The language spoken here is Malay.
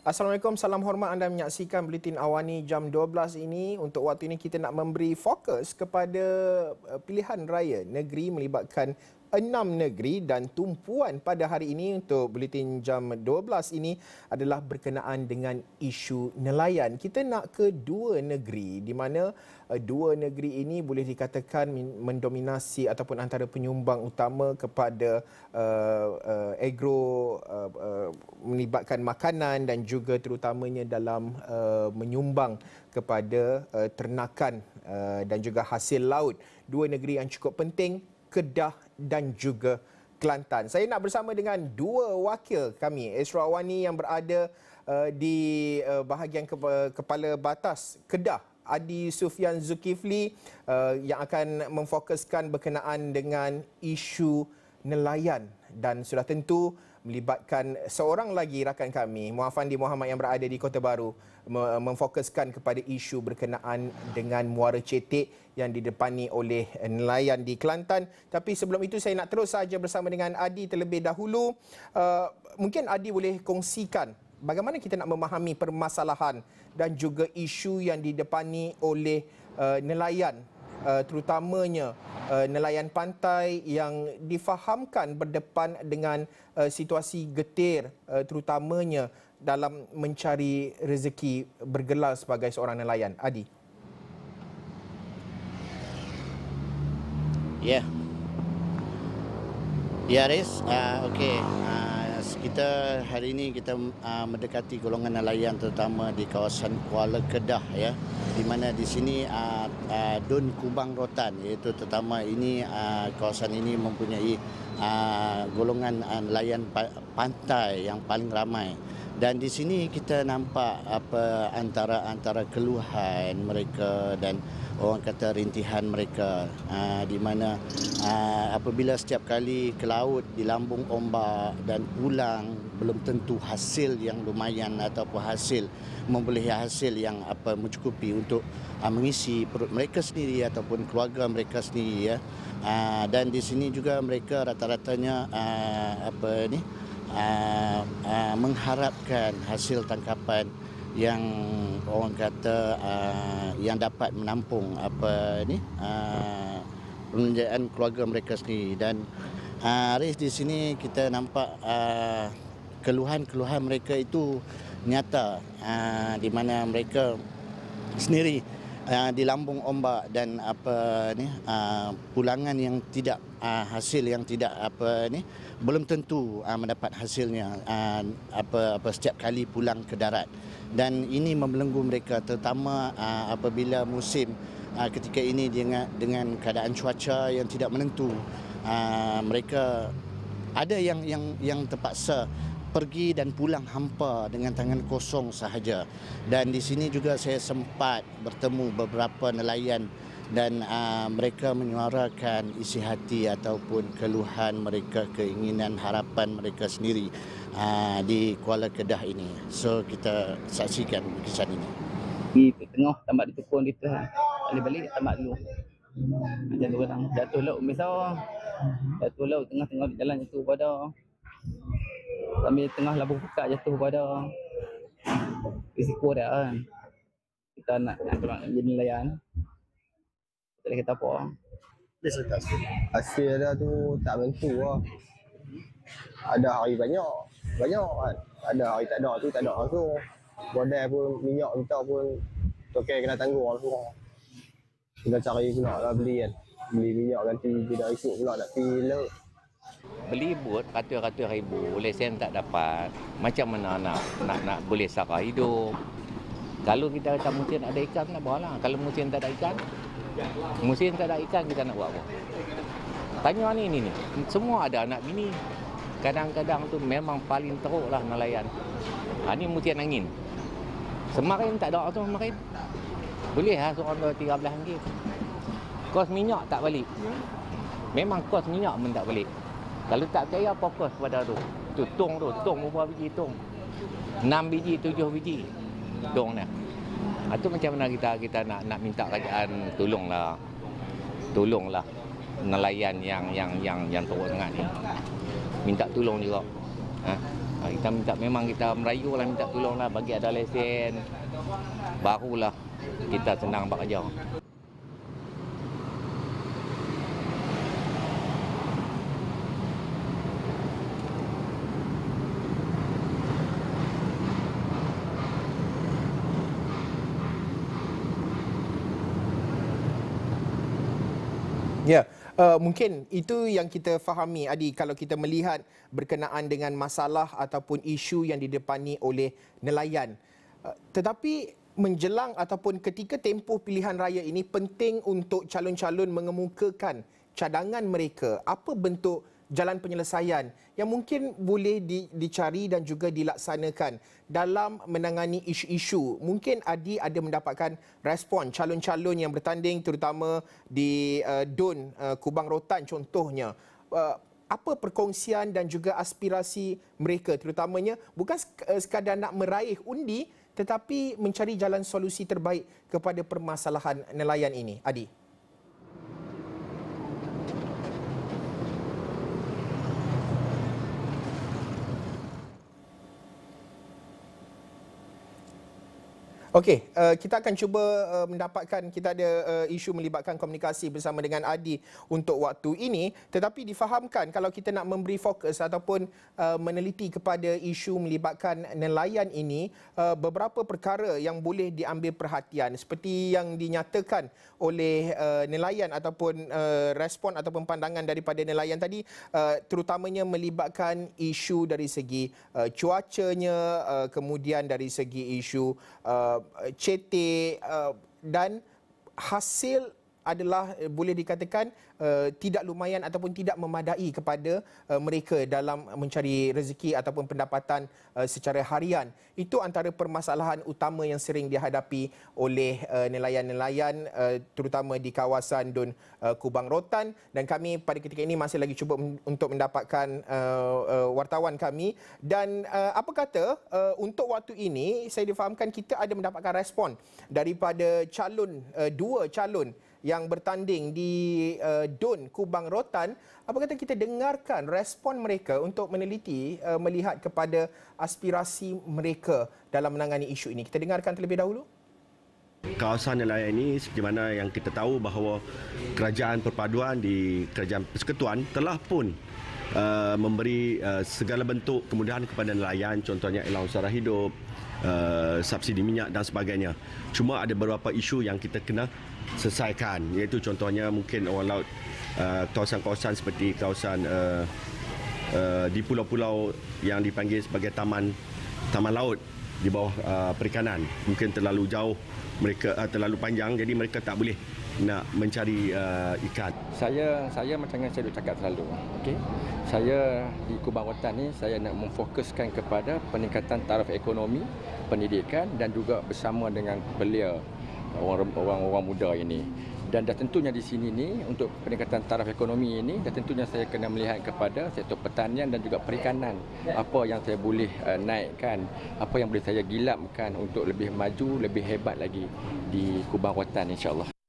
Assalamualaikum, salam hormat. Anda menyaksikan Buletin Awani jam 12 ini. Untuk waktu ini kita nak memberi fokus kepada pilihan raya negeri melibatkan 6 negeri, dan tumpuan pada hari ini untuk Buletin jam 12 ini adalah berkenaan dengan isu nelayan. Kita nak ke dua negeri di mana dua negeri ini boleh dikatakan mendominasi ataupun antara penyumbang utama kepada agro, melibatkan makanan dan juga terutamanya dalam menyumbang kepada ternakan dan juga hasil laut. Dua negeri yang cukup penting, Kedah dan juga Kelantan. Saya nak bersama dengan dua wakil kami, Esra Awani yang berada di bahagian kepala batas Kedah, Adi Sufian Zulkifli yang akan memfokuskan berkenaan dengan isu nelayan, dan sudah tentu melibatkan seorang lagi rakan kami, Muhammad Muhammad yang berada di Kota Baru, memfokuskan kepada isu berkenaan dengan Muara Cetek yang didepani oleh nelayan di Kelantan. Tapi sebelum itu saya nak terus saja bersama dengan Adi terlebih dahulu. Mungkin Adi boleh kongsikan bagaimana kita nak memahami permasalahan dan juga isu yang didepani oleh nelayan, terutamanya nelayan pantai yang difahamkan berdepan dengan situasi getir, terutamanya dalam mencari rezeki bergelar sebagai seorang nelayan. Adi. Ya. Ya, Riz. Okey. Kita hari ini kita mendekati golongan nelayan terutama di kawasan Kuala Kedah, ya, di mana di sini Dun Kubang Rotan, iaitu terutama ini kawasan ini mempunyai golongan nelayan pantai yang paling ramai. Dan di sini kita nampak antara keluhan mereka dan orang kata rintihan mereka, di mana apabila setiap kali ke laut di lambung ombak dan pulang, belum tentu hasil yang lumayan ataupun hasil membolehi hasil yang mencukupi untuk mengisi perut mereka sendiri ataupun keluarga mereka sendiri, ya. Dan di sini juga mereka rata-ratanya mengharapkan hasil tangkapan yang orang kata yang dapat menampung penunjaan keluarga mereka sendiri. Dan Riz, di sini kita nampak keluhan-keluhan mereka itu nyata, di mana mereka sendiri di lambung ombak dan pulangan yang tidak hasil yang tidak belum tentu mendapat hasilnya setiap kali pulang ke darat. Dan ini membelenggu mereka, terutama apabila musim ketika ini dengan keadaan cuaca yang tidak menentu. Mereka ada yang terpaksa pergi dan pulang hampa dengan tangan kosong sahaja. Dan di sini juga saya sempat bertemu beberapa nelayan dan mereka menyuarakan isi hati ataupun keluhan mereka, keinginan, harapan mereka sendiri di Kuala Kedah ini. So kita saksikan kisah ini. Di tengah tambak ditukun kita, balik-balik tambak dulu. Macam tu kadang jatuh laut, misal jatuh laut tengah-tengah jalan jatuh pada, sambil tengah labuh pekat jatuh pada, risiko dia kan. Kita nak jadi nelayan, tak kata apa. Hasil dia tu tak menentu lah. Ada hari banyak kan. Ada hari tak ada, tu tak ada langsung. Bodai pun, minyak minta pun tokai kena tanggung langsung. Kita cari pula lah beli kan. Beli minyak ganti tidak esok pula nak pergi laut. Beli bot ratus-ratus ribu, lesen tak dapat. Macam mana nak boleh sara hidup? Kalau kita kata musim ada ikan, nak buat lah. Kalau musim tak ada ikan, kita nak buat apa? Tanya ni. Semua ada anak bini. Kadang-kadang tu memang paling teruk lah nelayan. Ni musim angin. Semarin tak ada tu semarin. Boleh lah seorang tu RM13. Kos minyak tak balik. Memang kos minyak pun tak balik. Kalau tak percaya, fokus pada tu. Tong berapa biji tong? 6 biji, 7 biji. Tong ni. Itu macam mana kita nak minta kerajaan tolonglah nelayan yang teruk sangat ni. Minta tolong juga. Kita minta, memang kita merayu lah, minta tolong lah, bagi ada lesen. Barulah kita senang buat kerja. Ya, mungkin itu yang kita fahami, Adi, kalau kita melihat berkenaan dengan masalah ataupun isu yang didepani oleh nelayan. Tetapi menjelang ataupun ketika tempoh pilihan raya ini, penting untuk calon-calon mengemukakan cadangan mereka. Apa bentuk jalan penyelesaian yang mungkin boleh dicari dan juga dilaksanakan dalam menangani isu-isu. Mungkin Adi ada mendapatkan respon calon-calon yang bertanding terutama di DUN Kubang Rotan contohnya. Apa perkongsian dan juga aspirasi mereka terutamanya bukan sekadar nak meraih undi tetapi mencari jalan solusi terbaik kepada permasalahan nelayan ini, Adi? Okey, kita akan cuba mendapatkan, kita ada isu melibatkan komunikasi bersama dengan Adi untuk waktu ini, tetapi difahamkan kalau kita nak memberi fokus ataupun meneliti kepada isu melibatkan nelayan ini, beberapa perkara yang boleh diambil perhatian seperti yang dinyatakan oleh nelayan ataupun respon ataupun pandangan daripada nelayan tadi, terutamanya melibatkan isu dari segi cuacanya, kemudian dari segi isu cetek dan hasil adalah boleh dikatakan tidak lumayan ataupun tidak memadai kepada mereka dalam mencari rezeki ataupun pendapatan secara harian. Itu antara permasalahan utama yang sering dihadapi oleh nelayan-nelayan terutama di kawasan DUN Kubang Rotan, dan kami pada ketika ini masih lagi cuba untuk mendapatkan wartawan kami, dan apa kata untuk waktu ini saya difahamkan kita ada mendapatkan respon daripada dua calon yang bertanding di DUN Kubang Rotan. Apa kata kita dengarkan respon mereka untuk meneliti melihat kepada aspirasi mereka dalam menangani isu ini. Kita dengarkan terlebih dahulu. Kawasan nelayan ini seperti mana yang kita tahu bahawa Kerajaan Perpaduan di Kerajaan Persekutuan telah pun memberi segala bentuk kemudahan kepada nelayan, contohnya allowance sara hidup, subsidi minyak dan sebagainya. Cuma ada beberapa isu yang kita kena selesaikan, iaitu contohnya mungkin orang laut, kawasan-kawasan seperti kawasan di pulau-pulau yang dipanggil sebagai taman laut di bawah perikanan, mungkin terlalu jauh, mereka terlalu panjang, jadi mereka tak boleh nak mencari ikan. Saya macam yang saya cakap selalu, okey. Saya di Kubang Rotan ni saya nak memfokuskan kepada peningkatan taraf ekonomi, pendidikan dan juga bersama dengan belia orang muda ini. Dan dah tentunya di sini ni untuk peningkatan taraf ekonomi ini dah tentunya saya kena melihat kepada sektor pertanian dan juga perikanan. Apa yang saya boleh naikkan, apa yang boleh saya gilapkan untuk lebih maju, lebih hebat lagi di Kubang Rotan, insya-Allah.